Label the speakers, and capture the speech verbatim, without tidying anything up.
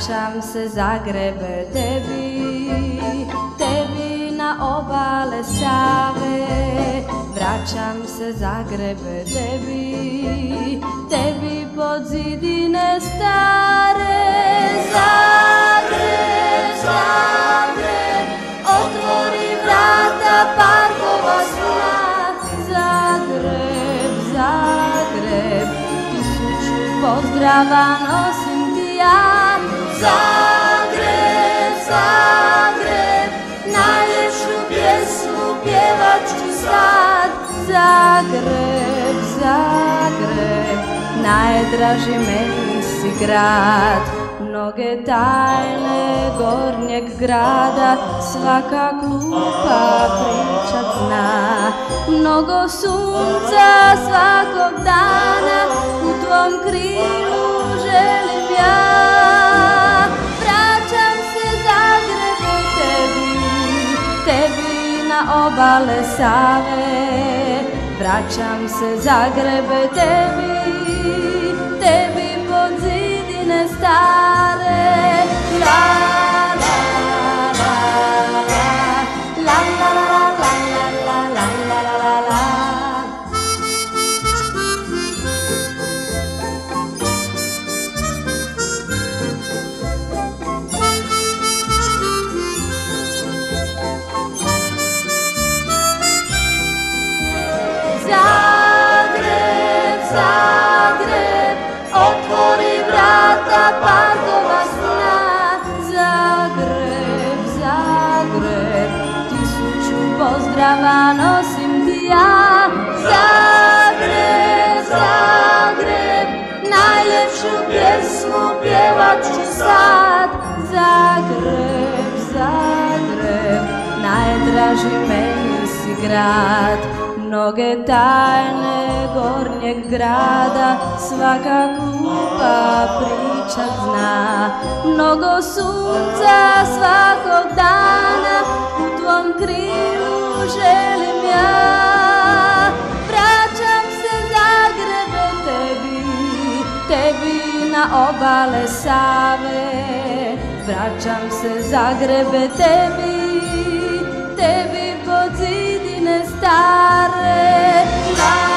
Speaker 1: Vraćam se Zagrebe tebi, tebi na obale Save. Vraćam se Zagrebe tebi, tebi pod zidine stare. Zagreb, Zagreb, otvori vrata parkova sna. Zagreb, Zagreb, tisuću pozdrava nosim ti ja. Zagreb, Zagreb, najljepšu pjesmu pjevat ću sad. Zagreb, Zagreb, najdraži meni si grad. Mnoge tajne gornjeg grada svaka glupa pričat zna. Mnogo sunca svakog dana u tvom krilu želim ja. Vraćam se Zagrebe tebi, tebi na obale Save. Vraćam se Zagrebe tebi, tebi pod zidine stare. La la la la, la la la la la la la la la. Zagreb, Zagreb, otvori vrata parkova sna. Zagreb, Zagreb, tisuću pozdrava nosim ti ja. Zagreb, Zagreb, najljepšu pjesmu pjevat ću sad. Zagreb, Zagreb, najdraži meni si grad. Mnoge tajne gornjeg grada svaka glupa pričat zna. Mnogo sunca svakog dana u tvom krilu želim ja. Vraćam se Zagrebe tebi, tebi na obale Save. Vraćam se Zagrebe tebi, tebi pod zidine stare.